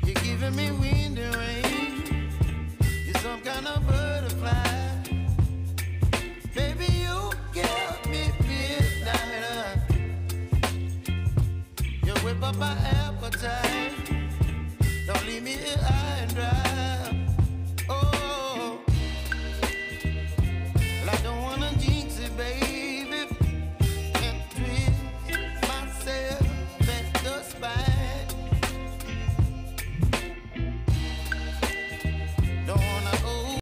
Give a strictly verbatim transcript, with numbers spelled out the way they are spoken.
You're giving me wind and rain. You're some kind of butterfly. Baby, you give me midnight. You whip up my appetite. Don't leave me here high and dry.